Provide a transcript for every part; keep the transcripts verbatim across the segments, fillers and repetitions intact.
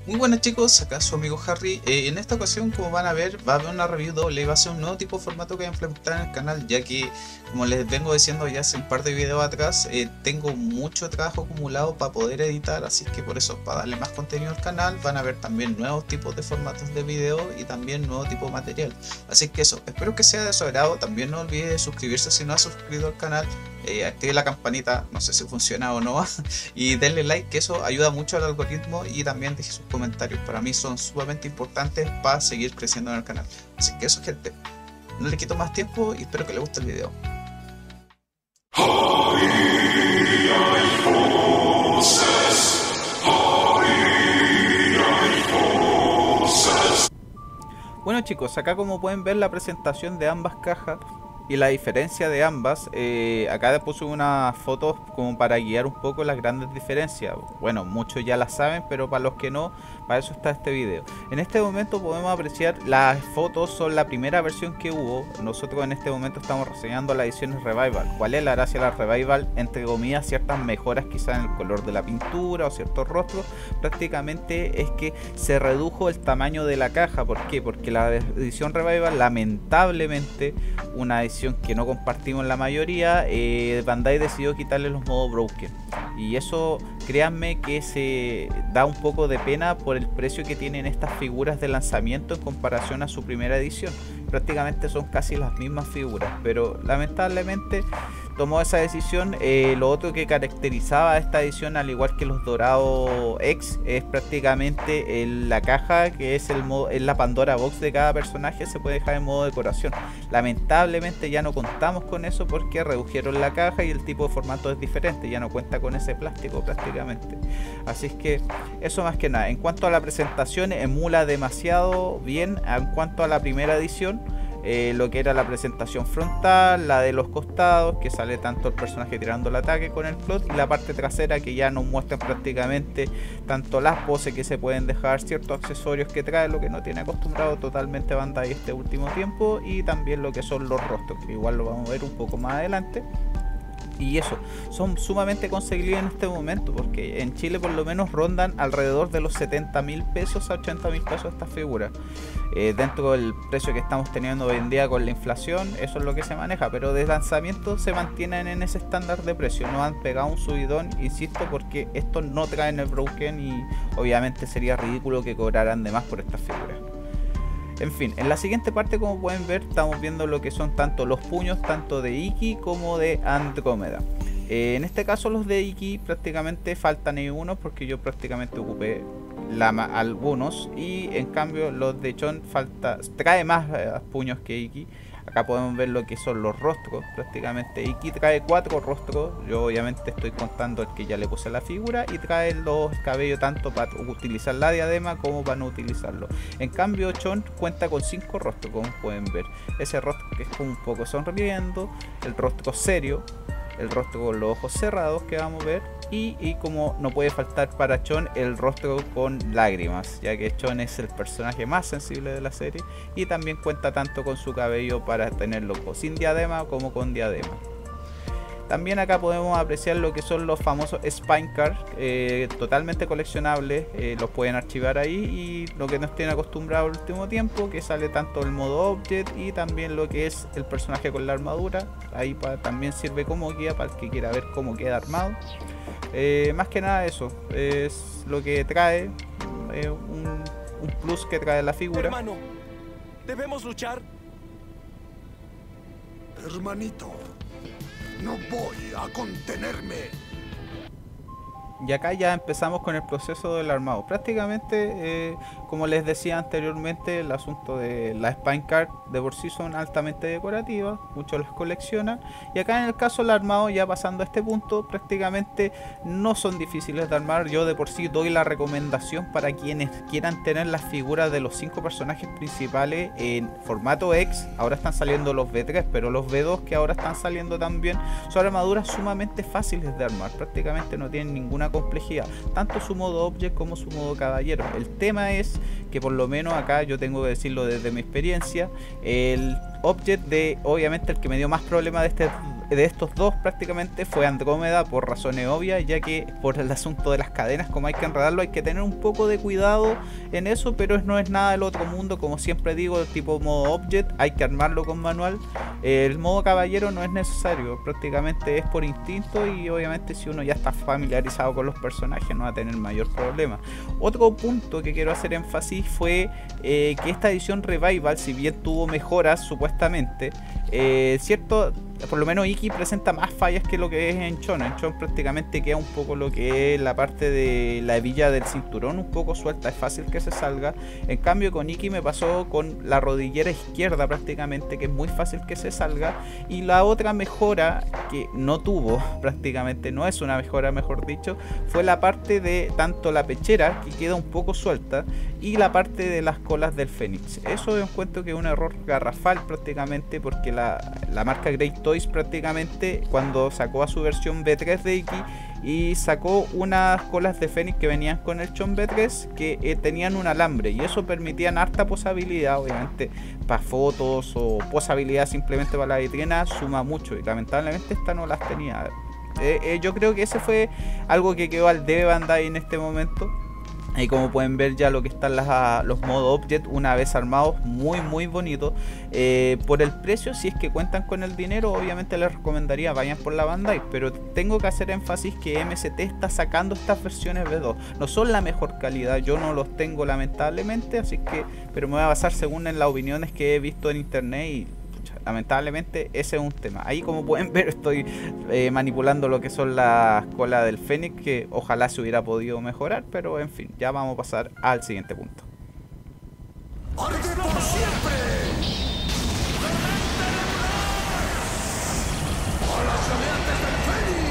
Muy buenas chicos, acá su amigo Harry. Eh, en esta ocasión, como van a ver, va a haber una review doble, va a ser un nuevo tipo de formato que voy a implementar en el canal, ya que, como les vengo diciendo ya hace un par de videos atrás, eh, tengo mucho trabajo acumulado para poder editar, así que por eso, para darle más contenido al canal, van a ver también nuevos tipos de formatos de video y también nuevo tipo de material. Así que eso, espero que sea de su agrado. También no olvide de suscribirse si no ha suscrito al canal, eh, active la campanita, no sé si funciona o no, y denle like, que eso ayuda mucho al algoritmo, y también deje sus comentarios, para mí son sumamente importantes para seguir creciendo en el canal. Así que eso, gente, no le quito más tiempo y espero que les guste el video. Bueno chicos, acá como pueden ver la presentación de ambas cajas y la diferencia de ambas, eh, acá puse unas fotos como para guiar un poco las grandes diferencias. Bueno, muchos ya las saben, pero para los que no, para eso está este video. En este momento podemos apreciar las fotos, son la primera versión que hubo. Nosotros en este momento estamos reseñando la edición Revival. ¿Cuál es la gracia de la Revival? Entre comillas, ciertas mejoras quizás en el color de la pintura o ciertos rostros. Prácticamente es que se redujo el tamaño de la caja. ¿Por qué? Porque la edición Revival, lamentablemente, una edición que no compartimos la mayoría, eh, Bandai decidió quitarle los modos broken, y eso, créanme que se da un poco de pena por el precio que tienen estas figuras de lanzamiento en comparación a su primera edición. Prácticamente son casi las mismas figuras, pero lamentablemente tomó esa decisión. Eh, lo otro que caracterizaba a esta edición, al igual que los Dorados X, es prácticamente el, la caja, que es, el modo, es la Pandora Box de cada personaje, se puede dejar en modo decoración. Lamentablemente ya no contamos con eso porque redujeron la caja y el tipo de formato es diferente, ya no cuenta con ese plástico prácticamente. Así es que eso más que nada. En cuanto a la presentación, emula demasiado bien en cuanto a la primera edición. Eh, lo que era la presentación frontal, la de los costados, que sale tanto el personaje tirando el ataque con el plot, y la parte trasera, que ya nos muestran prácticamente tanto las poses que se pueden dejar, ciertos accesorios que trae, lo que no tiene acostumbrado totalmente Bandai este último tiempo, y también lo que son los rostros, que igual lo vamos a ver un poco más adelante. Y eso, son sumamente conseguibles en este momento, porque en Chile por lo menos rondan alrededor de los setenta mil pesos a ochenta mil pesos estas figuras. Eh, dentro del precio que estamos teniendo hoy en día con la inflación, eso es lo que se maneja, pero de lanzamiento se mantienen en ese estándar de precio, no han pegado un subidón, insisto, porque estos no traen el broken y obviamente sería ridículo que cobraran de más por estas figuras. En fin, en la siguiente parte, como pueden ver, estamos viendo lo que son tanto los puños, tanto de Iki como de Andrómeda. Eh, en este caso los de Iki prácticamente faltan ahí unos, porque yo prácticamente ocupé la, algunos, y en cambio los de Chon falta, trae más eh, puños que Iki. Acá podemos ver lo que son los rostros. Prácticamente Iki trae cuatro rostros. Yo obviamente estoy contando el que ya le puse la figura, y trae los cabellos tanto para utilizar la diadema como para no utilizarlo. En cambio Chon cuenta con cinco rostros, como pueden ver. Ese rostro que es como un poco sonriendo, el rostro serio, el rostro con los ojos cerrados que vamos a ver, y, y como no puede faltar para Chon, el rostro con lágrimas, ya que Chon es el personaje más sensible de la serie, y también cuenta tanto con su cabello para tenerlo sin diadema como con diadema. También acá podemos apreciar lo que son los famosos Spine Cards, eh, totalmente coleccionables, eh, los pueden archivar ahí, y lo que nos tiene acostumbrado el último tiempo, que sale tanto el modo Object y también lo que es el personaje con la armadura. Ahí para, también sirve como guía para el que quiera ver cómo queda armado. Eh, más que nada eso, es lo que trae, eh, un, un plus que trae la figura. Hermano, ¿debemos luchar? Hermanito, no voy a contenerme. Y acá ya empezamos con el proceso del armado. Prácticamente, eh, como les decía anteriormente, el asunto de la Spine Card de por sí son altamente decorativas, muchos las coleccionan. Y acá en el caso del armado, ya pasando a este punto, prácticamente no son difíciles de armar. Yo de por sí doy la recomendación para quienes quieran tener las figuras de los cinco personajes principales en formato X. Ahora están saliendo los V tres, pero los V dos que ahora están saliendo también son armaduras sumamente fáciles de armar. Prácticamente no tienen ninguna complejidad, tanto su modo Object como su modo Caballero. El tema es que, por lo menos acá yo tengo que decirlo desde mi experiencia, el Object de, obviamente el que me dio más problema de este de estos dos prácticamente fue Andrómeda por razones obvias, ya que por el asunto de las cadenas, como hay que enredarlo, hay que tener un poco de cuidado en eso, pero no es nada del otro mundo. Como siempre digo, el tipo modo Object hay que armarlo con manual. El modo caballero no es necesario, prácticamente es por instinto, y obviamente si uno ya está familiarizado con los personajes no va a tener mayor problema. Otro punto que quiero hacer énfasis fue eh, que esta edición Revival, si bien tuvo mejoras supuestamente, eh, cierto, por lo menos Iki presenta más fallas que lo que es en Chon. En Chon prácticamente queda un poco lo que es la parte de la hebilla del cinturón un poco suelta, es fácil que se salga. En cambio con Iki me pasó con la rodillera izquierda prácticamente, que es muy fácil que se salga. Y la otra mejora que no tuvo, prácticamente no es una mejora mejor dicho, fue la parte de tanto la pechera, que queda un poco suelta, y la parte de las colas del Fénix. Eso yo encuentro que es un error garrafal prácticamente, porque la, la marca Great Toys prácticamente cuando sacó a su versión V tres de Iki y sacó unas colas de Fénix que venían con el Chon V tres que eh, tenían un alambre, y eso permitían harta posabilidad, obviamente para fotos o posabilidad simplemente para la vitrina, suma mucho, y lamentablemente esta no las tenía. Eh, eh, yo creo que ese fue algo que quedó al debe Bandai en este momento. Y como pueden ver ya lo que están las, los modos Object una vez armados, muy muy bonito. Eh, por el precio, si es que cuentan con el dinero, obviamente les recomendaría vayan por la Bandai, pero tengo que hacer énfasis que M S T está sacando estas versiones V dos. No son la mejor calidad, yo no los tengo lamentablemente, así que, pero me voy a basar según en las opiniones que he visto en internet y lamentablemente ese es un tema. Ahí como pueden ver estoy eh, manipulando lo que son las colas del Fénix, que ojalá se hubiera podido mejorar, pero en fin, ya vamos a pasar al siguiente punto. ¡Arde por siempre! ¡A las gaviatas del Fénix!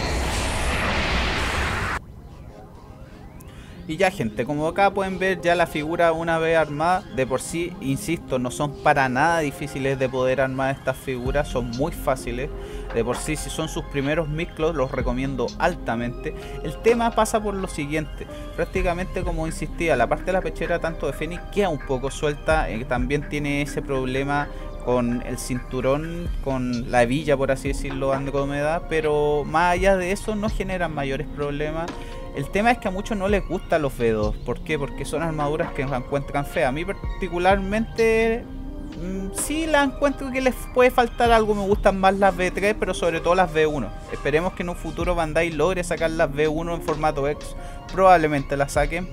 Y ya gente, como acá pueden ver ya la figura una vez armada, de por sí, insisto, no son para nada difíciles de poder armar estas figuras, son muy fáciles. De por sí, si son sus primeros miclos, los recomiendo altamente. El tema pasa por lo siguiente, prácticamente como insistía, la parte de la pechera tanto de Fénix queda un poco suelta, eh, también tiene ese problema con el cinturón, con la hebilla por así decirlo, Andrómeda, pero más allá de eso no generan mayores problemas. El tema es que a muchos no les gustan los V dos. ¿Por qué? Porque son armaduras que las encuentran feas. A mí particularmente mmm, sí las encuentro que les puede faltar algo. Me gustan más las V tres, pero sobre todo las V uno. Esperemos que en un futuro Bandai logre sacar las V uno en formato X. Probablemente las saquen.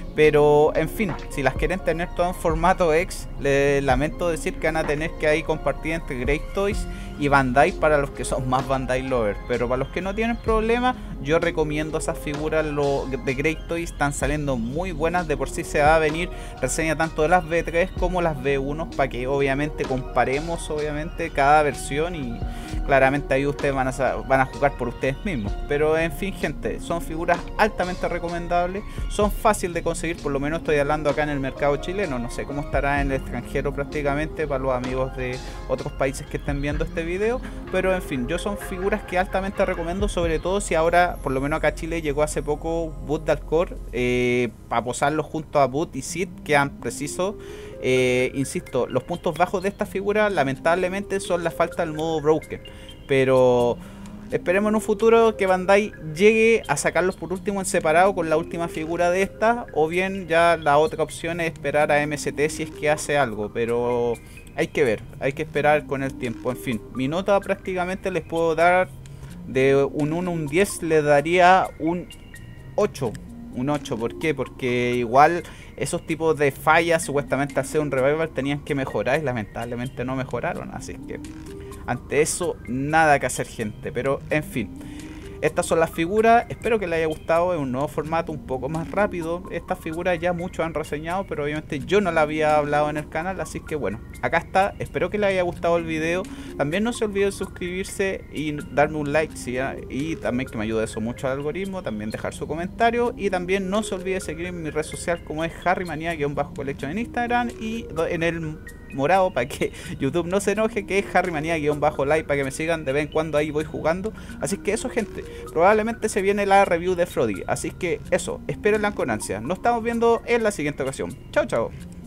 Pero en fin, si las quieren tener todo en formato X, les lamento decir que van a tener que ahí compartir entre Great Toys y Bandai para los que son más Bandai lovers. Pero para los que no tienen problema, yo recomiendo esas figuras lo, de Great Toys, están saliendo muy buenas. De por sí se va a venir reseña tanto de las V tres como las V uno para que obviamente comparemos obviamente cada versión, y claramente ahí ustedes van a, van a jugar por ustedes mismos. Pero en fin gente, son figuras altamente recomendables, son fáciles de conseguir, por lo menos estoy hablando acá en el mercado chileno, no sé cómo estará en el extranjero prácticamente para los amigos de otros países que estén viendo este video, pero en fin, yo son figuras que altamente recomiendo, sobre todo si ahora, por lo menos acá a Chile llegó hace poco Boot Dalcor, eh, para posarlos junto a Boot y Sid, quedan precisos. Eh, insisto, los puntos bajos de esta figura lamentablemente son la falta del modo Broken, pero esperemos en un futuro que Bandai llegue a sacarlos por último en separado con la última figura de esta, o bien ya la otra opción es esperar a M S T si es que hace algo, pero hay que ver, hay que esperar con el tiempo. En fin, mi nota prácticamente les puedo dar de un uno a un diez, le daría un ocho. Un ocho, ¿por qué? Porque igual esos tipos de fallas supuestamente al ser un revival tenían que mejorar y lamentablemente no mejoraron, así que ante eso nada que hacer gente. Pero en fin, estas son las figuras, espero que les haya gustado. Es un nuevo formato un poco más rápido. Estas figuras ya muchos han reseñado, pero obviamente yo no la había hablado en el canal, así que bueno, acá está. Espero que les haya gustado el video. También no se olviden de suscribirse y darme un like, ¿sí? Y también que me ayuda eso mucho al algoritmo. También dejar su comentario, y también no se olvide de seguir en mi red social como es Harrymania-Collection en Instagram, y en el morado para que YouTube no se enoje, que es Harrymania-like, para que me sigan de vez en cuando, ahí voy jugando. Así que eso gente, probablemente se viene la review de Froggy, así que eso, espérenla con ansia. Nos estamos viendo en la siguiente ocasión. Chao chao.